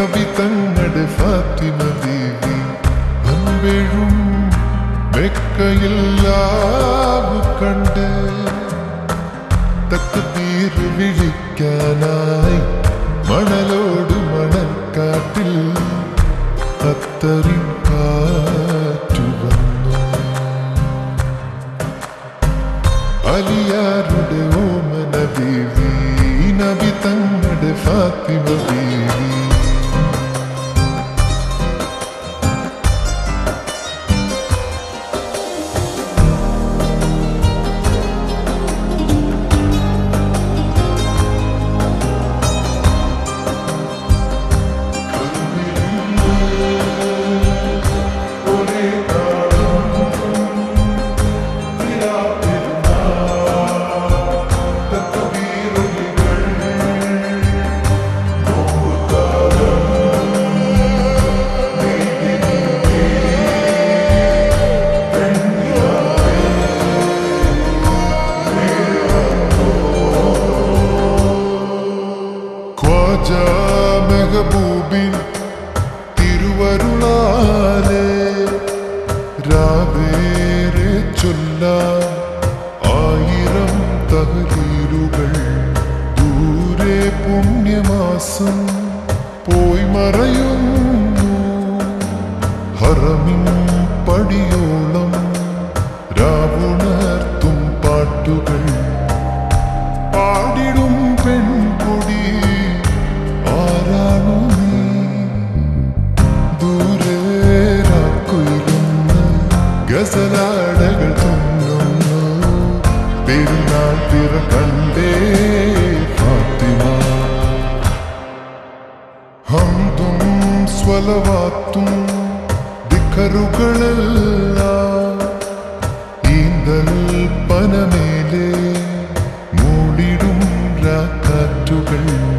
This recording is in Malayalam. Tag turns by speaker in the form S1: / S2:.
S1: നബി തങ്ങളുടെ ഫാത്തിമ ബീവി അൻപേഴും മെക്കയിൽ ലാവ് കണ്ട് തക്ബീർ വിളിക്കാനായി മണലോട് മണൽക്കാട്ടിൽ അത്തറിൻ കാറ്റു വന്നു. അലിയാരുടെ ഓമന ബീവി നബി തങ്ങളുടെ ഫാത്തിമ ബീവി മെഹബൂബിൻ തിരുവരുളാലെ രാവേറെ ചൊല്ലാൻ 1000 തഹ്ലീലുകൾ. ദൂരെ പുണ്യമാസം പോയി മറയുന്നു ഹറമിൻ പടിയോളം രാവുണർത്തും പാട്ടുകൾ പാടിടും പെൺകൊടി ആരാണു നീ. ദൂരെ രാക്കുയിലുന്ന് ഗസലാടകൾ തുന്നുന്നു പെരുന്നാൾ പിറ കണ്ടേ ഫാത്തിമ. ഹംദും സ്വലവാത്തും ദിഖറുകളെല്ലാം ഈന്തൽ പനമേലെ മൂടിടും രാക്കാറ്റുകൾ.